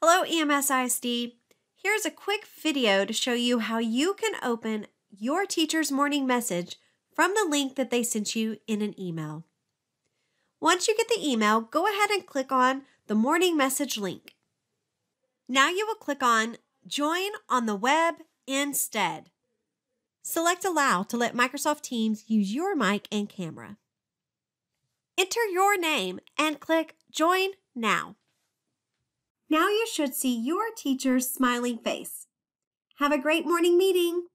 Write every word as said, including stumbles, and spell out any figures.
Hello, E M S I S D. Here's a quick video to show you how you can open your teacher's morning message from the link that they sent you in an email. Once you get the email, go ahead and click on the morning message link. Now you will click on Join on the Web instead. Select Allow to let Microsoft Teams use your mic and camera. Enter your name and click Join Now. Now you should see your teacher's smiling face. Have a great morning meeting.